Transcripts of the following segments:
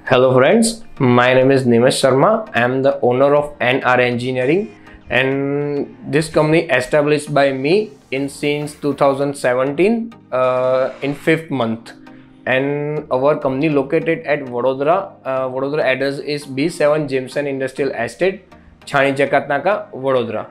Hello friends, my name is Nimesh Sharma. I am the owner of NR Engineering, and this company established by me in since 2017 in 5th month. And our company located at Vadodara. Vadodara address is B7 Jameson Industrial Estate, Chhani Jakatnaka, Vadodara.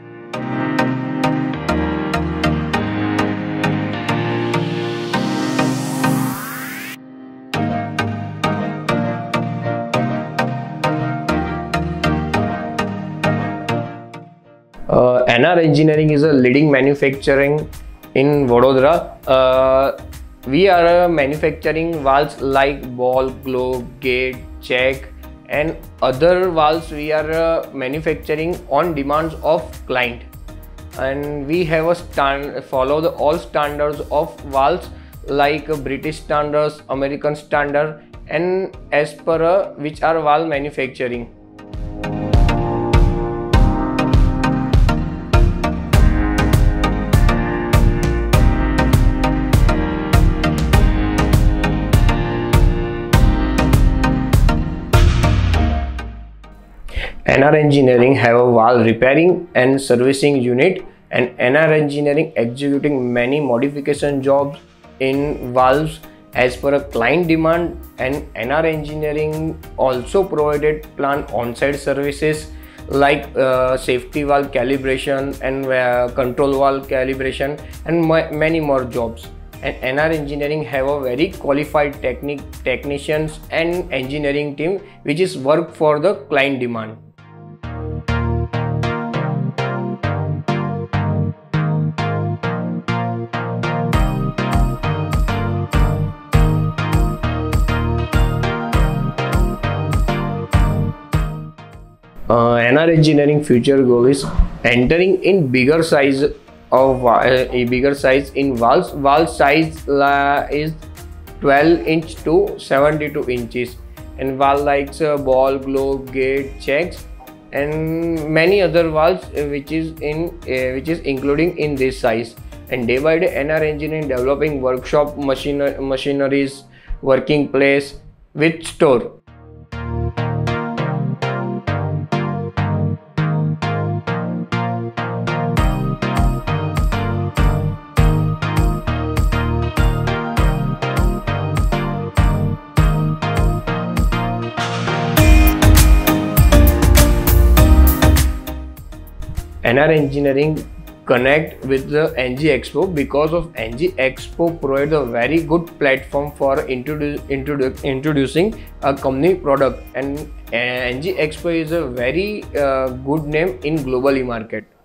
NR Engineering is a leading manufacturing in Vadodara. We are manufacturing valves like ball, globe, gate, check, and other valves we are manufacturing on demands of client. And we have a follow all standards of valves like British standards, American standard, and as per which are valve manufacturing. NR Engineering have a valve repairing and servicing unit, and NR Engineering executing many modification jobs in valves as per a client demand. And NR Engineering also provided plant on-site services like safety valve calibration and control valve calibration and many more jobs. And NR Engineering have a very qualified technicians and engineering team which is work for the client demand. NR Engineering future goal is entering in bigger size in valves. Valve size is 12" to 72 inches, and valve likes ball, globe, gate, checks, and many other valves which is including in this size. And day by day, NR Engineering developing workshop machineries, working place with store. NR Engineering connect with the NG Expo because of NG Expo provide a very good platform for introducing a company product, and NG Expo is a very good name in globally market.